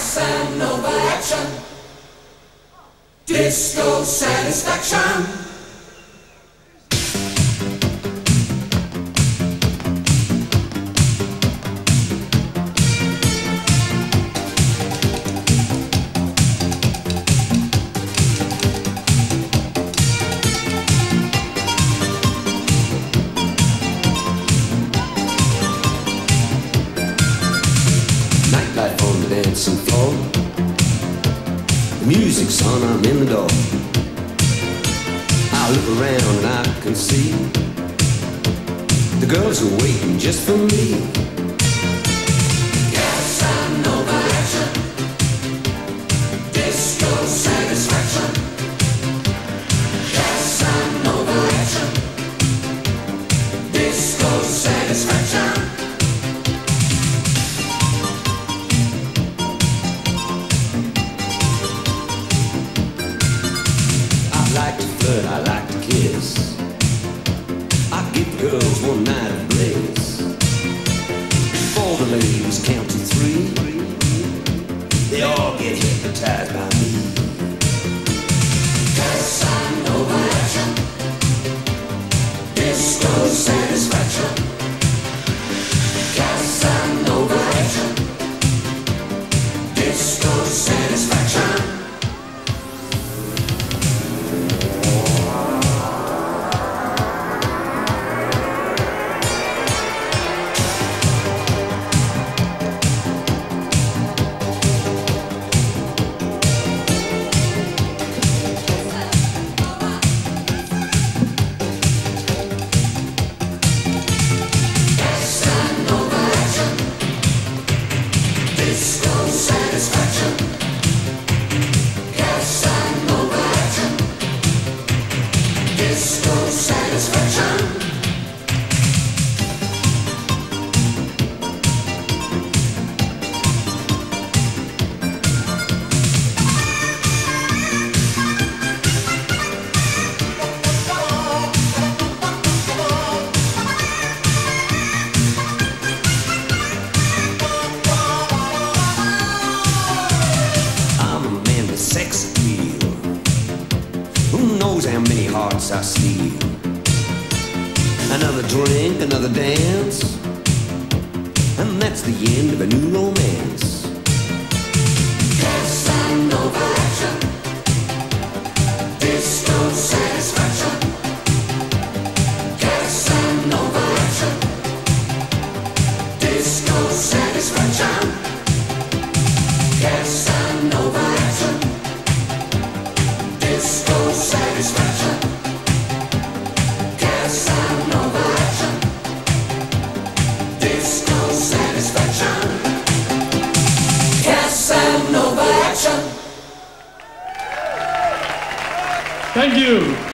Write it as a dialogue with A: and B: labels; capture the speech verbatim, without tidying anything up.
A: Casanova action, disco satisfaction.
B: Nightlife on the dancing floor. The music's on, I'm in the door. I look around and I can see the girls are waiting just for me.
A: Casanova action, disco satisfaction. Casanova action, disco satisfaction.
B: I like to flirt, I like to kiss. I give girls one night of bliss. Before the ladies count to three, they all get hypnotized by me.
A: Casanova action, disco satisfaction. Casanova action, disco satisfaction. Disco satisfaction. Casanova action, disco satisfaction.
B: Sex appeal. Who knows how many hearts I steal? Another drink, another dance, and that's the end of a new romance.
A: Casanova action, disco satisfaction. Casanova action, disco satisfaction. Casanova action, disco satisfaction. Casanova action, disco satisfaction. Casanova action.
C: Thank you.